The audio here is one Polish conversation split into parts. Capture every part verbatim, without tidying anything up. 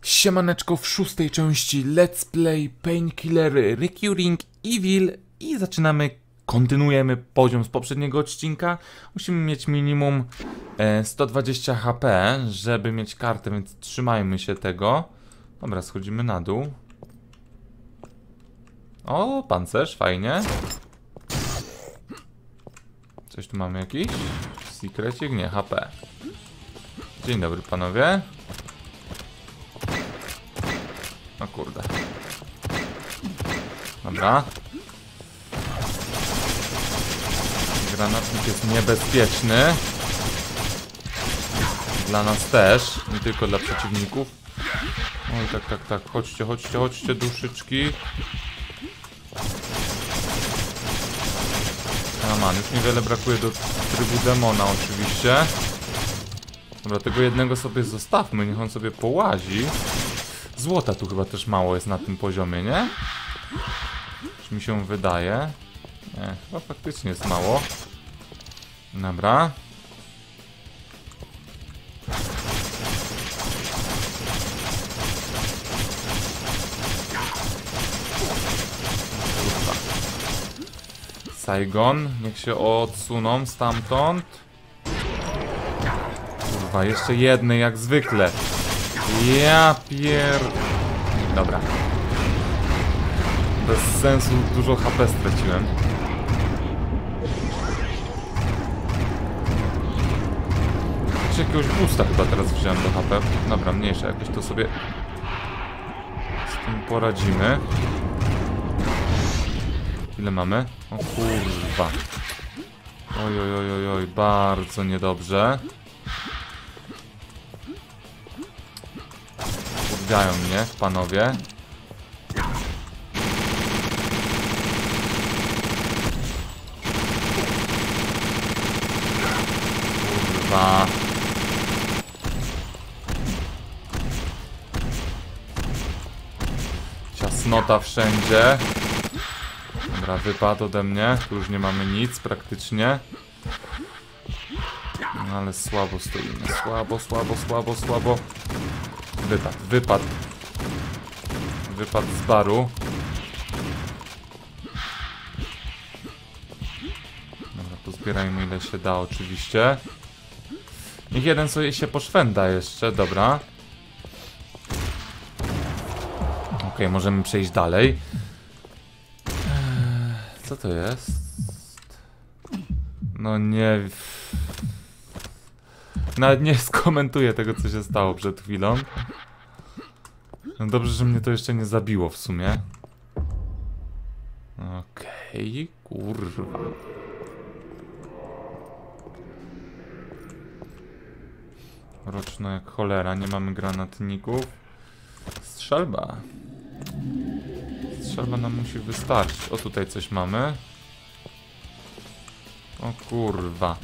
Siemaneczko w szóstej części Let's Play Painkiller Recurring Evil i zaczynamy, kontynuujemy poziom z poprzedniego odcinka. Musimy mieć minimum e, sto dwadzieścia H P, żeby mieć kartę, więc trzymajmy się tego. Dobra, schodzimy na dół. O, pancerz, fajnie. Coś tu mamy jakiś? Secrecik? Nie, H P. Dzień dobry panowie. O kurde. Dobra. Granatnik jest niebezpieczny. Dla nas też, nie tylko dla przeciwników. Oj, tak, tak, tak. Chodźcie, chodźcie, chodźcie, duszyczki. A man, już niewiele brakuje do trybu demona oczywiście. Dobra, tego jednego sobie zostawmy, niech on sobie połazi. Złota tu chyba też mało jest na tym poziomie, nie? Czy mi się wydaje? Nie, chyba faktycznie jest mało. Dobra. Kurwa. Saigon, niech się odsuną stamtąd. Kurwa, jeszcze jednej jak zwykle. Ja pier... Dobra. Bez sensu dużo H P straciłem. Czy jakiegoś boosta chyba teraz wziąłem do H P. Dobra, mniejsze, jakoś to sobie z tym poradzimy. Ile mamy? O kurwa. Oj, oj, oj, oj, oj, bardzo niedobrze. Wkurwiają mnie, panowie. Kurwa. Ciasnota wszędzie. Dobra, wypadł ode mnie. Tu już nie mamy nic praktycznie. No ale słabo stoimy. Słabo, słabo, słabo, słabo. Wypadł, wypadł. Wypadł z baru. Dobra, pozbierajmy ile się da oczywiście. Niech jeden sobie się poszwenda jeszcze, dobra. Ok, możemy przejść dalej. Eee, co to jest? No nie... Nawet nie skomentuję tego, co się stało przed chwilą. No dobrze, że mnie to jeszcze nie zabiło w sumie. Okej, okay, kurwa. Roczno jak cholera, nie mamy granatników. Strzelba. Strzelba nam musi wystarczyć. O, tutaj coś mamy. O kurwa.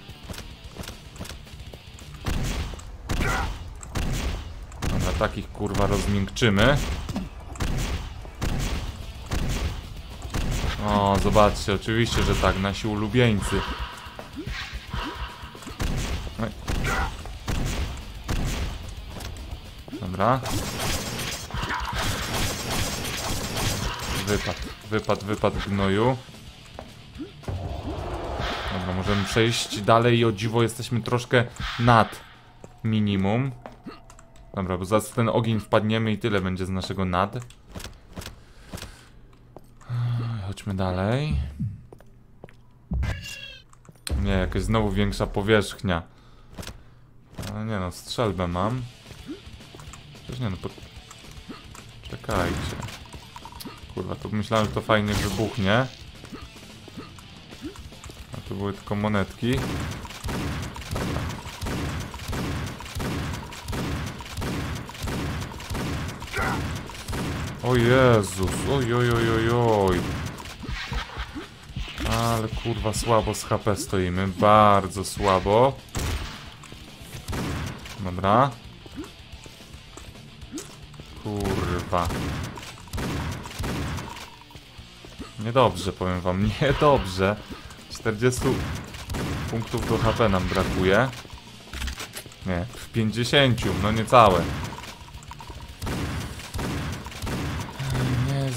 Dobra, takich kurwa rozmiękczymy. O, zobaczcie, oczywiście, że tak, nasi ulubieńcy. Oj. Dobra. Wypad, wypad, wypad gnoju. Dobra, możemy przejść dalej i o dziwo jesteśmy troszkę nad minimum. Dobra, bo zaraz w ten ogień wpadniemy i tyle będzie z naszego nad. Chodźmy dalej. Nie, jakaś znowu większa powierzchnia. Ale nie no, strzelbę mam. Przecież nie no, po... Czekajcie. Kurwa, to myślałem, że to fajnie wybuchnie. A to były tylko monetki. Dobra. O Jezus, oj, oj, oj, oj, oj. Ale kurwa słabo z H P stoimy, bardzo słabo. Dobra. Kurwa. Niedobrze, powiem wam, niedobrze. czterdzieści punktów do H P nam brakuje. Nie, w pięćdziesięciu, no niecałe.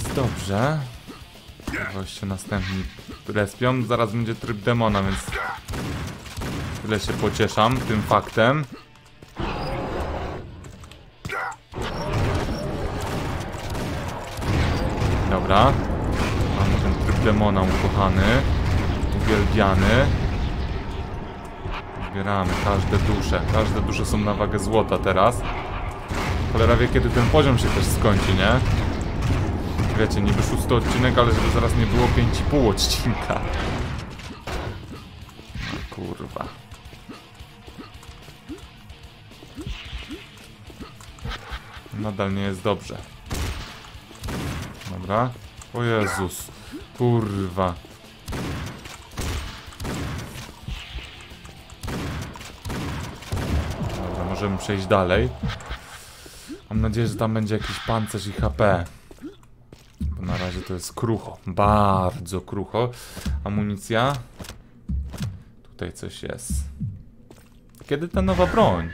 jest dobrze. Goście następni respią. Zaraz będzie tryb demona, więc tyle się pocieszam tym faktem. Dobra. Mamy ten tryb demona ukochany. Uwielbiany. Zbieramy każde dusze. Każde dusze są na wagę złota teraz. Cholera wie, kiedy ten poziom się też skończy, nie? Wiecie, niby szósty odcinek, ale żeby zaraz nie było pięć i pół odcinka. No kurwa. Nadal nie jest dobrze. Dobra. O Jezus. Kurwa. Dobra, możemy przejść dalej. Mam nadzieję, że tam będzie jakiś pancerz i H P. Bo na razie to jest krucho. Bardzo krucho. Amunicja. Tutaj coś jest. Kiedy ta nowa broń?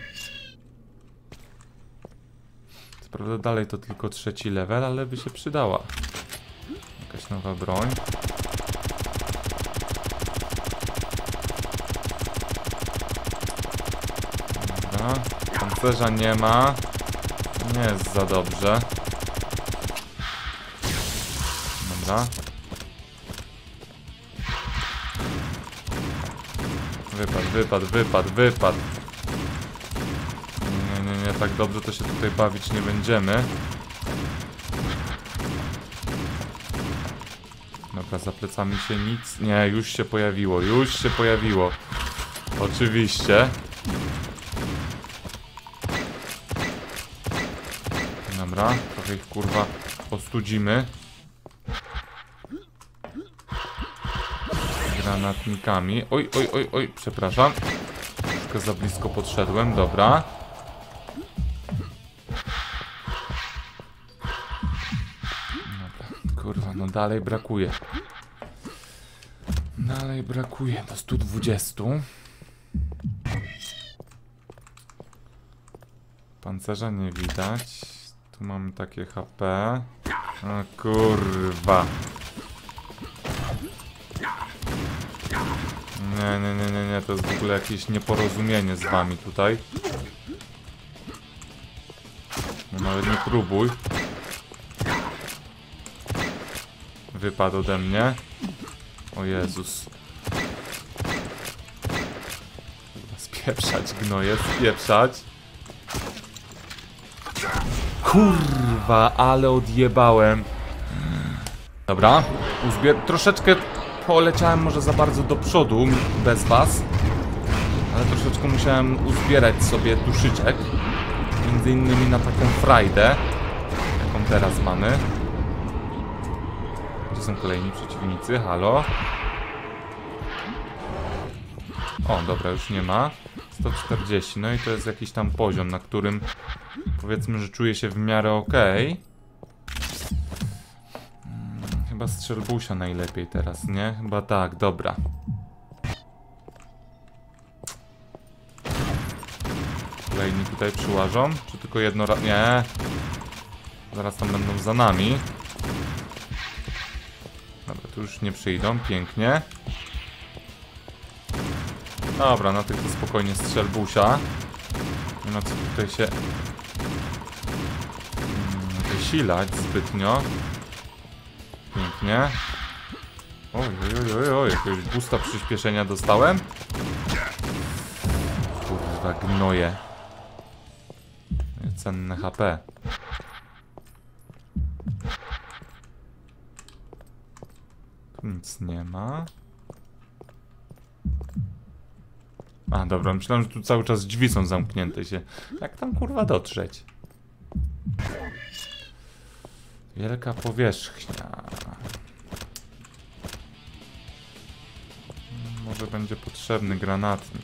Co prawda dalej to tylko trzeci level, ale by się przydała. Jakaś nowa broń. Dobra. Pancerza nie ma. Nie jest za dobrze. Dobra. Wypad, wypad, wypad, wypad. Nie, nie, nie, tak dobrze to się tutaj bawić nie będziemy. Dobra, za plecami się nic... Nie, już się pojawiło, już się pojawiło. Oczywiście. Dobra, trochę ich kurwa ostudzimy. Granatnikami. Oj, oj, oj, oj, przepraszam. Troszkę za blisko podszedłem, dobra. Dobra, kurwa, no dalej brakuje. Dalej brakuje do stu dwudziestu. Pancerza nie widać. Tu mamy takie H P. O kurwa. Nie, nie, nie, nie, nie, to jest w ogóle jakieś nieporozumienie z wami tutaj. No nawet nie próbuj. Wypadł ode mnie. O Jezus. Spieprzać gnoje, spieprzać. Kurwa, ale odjebałem. Dobra, uzbier... Troszeczkę poleciałem może za bardzo do przodu bez was. Ale troszeczkę musiałem uzbierać sobie duszyczek. Między innymi na taką frajdę, jaką teraz mamy. Gdzie są kolejni przeciwnicy? Halo? O, dobra, już nie ma. sto czterdzieści, no i to jest jakiś tam poziom, na którym powiedzmy, że czuję się w miarę okej. Hmm, chyba strzelbusia najlepiej teraz, nie? Chyba tak, dobra. Kolejni tutaj przyłażą? Czy tylko jedno raz? Nie. Zaraz tam będą za nami. Dobra, tu już nie przyjdą, pięknie. Dobra, na tych to spokojnie strzelbusia. Nie ma co tutaj się wysilać zbytnio. Pięknie. Oj, oj, oj, oj, jakiegoś boosta przyspieszenia dostałem. Kurwa, gnoje. Cenne H P. Tu nic nie ma. A, dobra, myślałem, że tu cały czas drzwi są zamknięte się. Jak tam kurwa dotrzeć? Wielka powierzchnia. Może będzie potrzebny granatnik.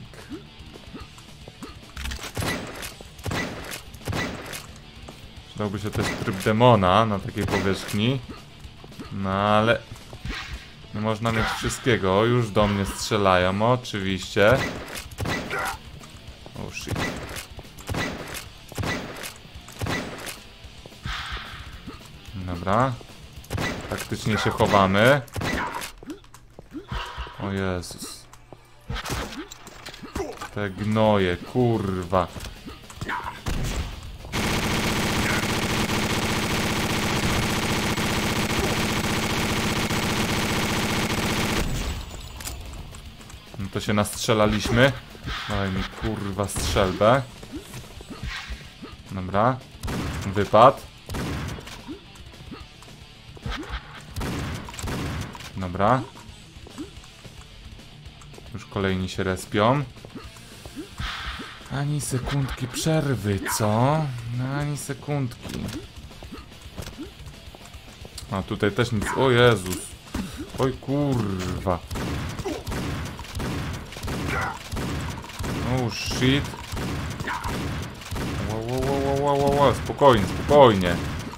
Przydałby się też tryb demona na takiej powierzchni. No ale... nie można mieć wszystkiego. O, już do mnie strzelają, oczywiście. Oh shit. Dobra. Taktycznie się chowamy. O Jezus. Te gnoje, kurwa. No to się nastrzelaliśmy. Daj mi kurwa strzelbę. Dobra. Wypad. Dobra. Już kolejni się respią. Ani sekundki przerwy, co? No, ani sekundki. A tutaj też nic. O Jezus. Oj kurwa. Oh shit. Wow, wow, wow, wow, wow, wow. Spokojnie, spokojnie.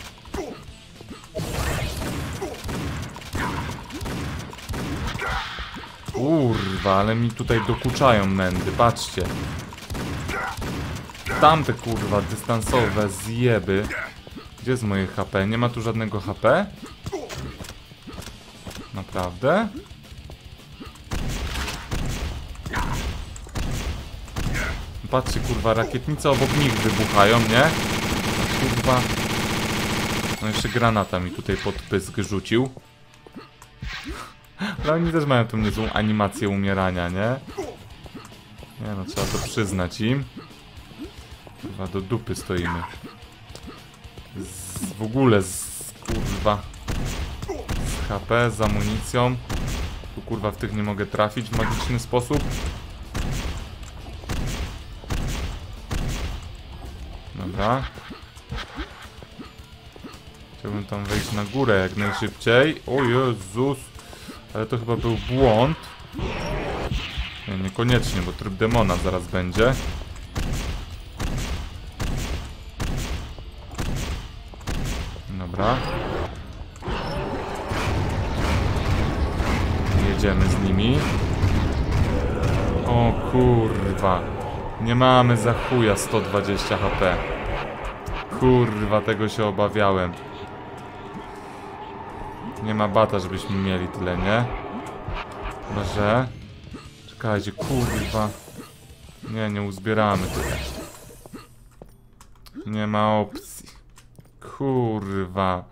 Kurwa, ale mi tutaj dokuczają mędy, patrzcie. Tamte kurwa dystansowe zjeby. Gdzie jest moje H P? Nie ma tu żadnego H P? Naprawdę? Patrzcie kurwa, rakietnice obok nich wybuchają, nie? A kurwa. No jeszcze granata mi tutaj pod pysk rzucił. Ale oni też mają tą niezłą animację umierania, nie? Nie no, trzeba to przyznać im. Kurwa, do dupy stoimy. Z, w ogóle z, kurwa, z H P, z amunicją. Tu kurwa w tych nie mogę trafić w magiczny sposób. Dobra. Chciałbym tam wejść na górę jak najszybciej. O Jezus. Ale to chyba był błąd. Nie, niekoniecznie, bo tryb demona zaraz będzie. Dobra. Jedziemy z nimi. O kurwa. Nie mamy za chuja sto dwadzieścia H P. Kurwa, tego się obawiałem. Nie ma bata, żebyśmy mieli tyle, nie? Chyba, że... Czekajcie, kurwa. Nie, nie uzbieramy tyle. Nie ma opcji. Kurwa.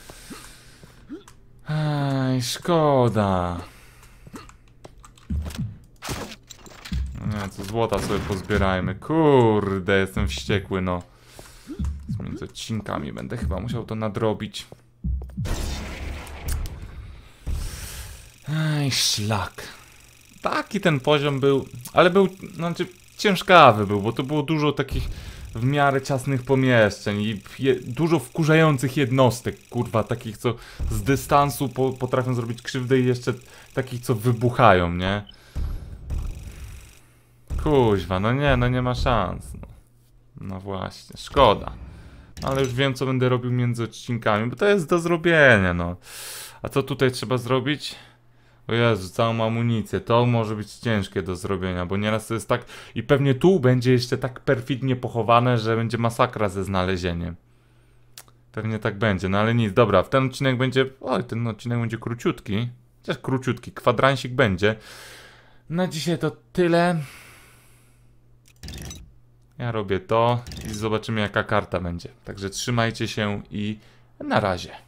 Ej, szkoda. Nie, co złota sobie pozbierajmy. Kurde, jestem wściekły, no. Z między odcinkami będę chyba musiał to nadrobić. Ej, szlak. Taki ten poziom był, ale był, znaczy ciężkawy był, bo to było dużo takich w miarę ciasnych pomieszczeń i je, dużo wkurzających jednostek, kurwa, takich co z dystansu po, potrafią zrobić krzywdę i jeszcze takich co wybuchają, nie? Kuźwa, no nie, no nie ma szans. No, no właśnie, szkoda. Ale już wiem co będę robił między odcinkami, bo to jest do zrobienia, no. A co tutaj trzeba zrobić? O Jezu, całą amunicję. To może być ciężkie do zrobienia, bo nieraz to jest tak... I pewnie tu będzie jeszcze tak perfidnie pochowane, że będzie masakra ze znalezieniem. Pewnie tak będzie, no ale nic. Dobra, w ten odcinek będzie... Oj, ten odcinek będzie króciutki. Chociaż króciutki, kwadransik będzie. Na dzisiaj to tyle. Ja robię to i zobaczymy jaka karta będzie. Także trzymajcie się i na razie.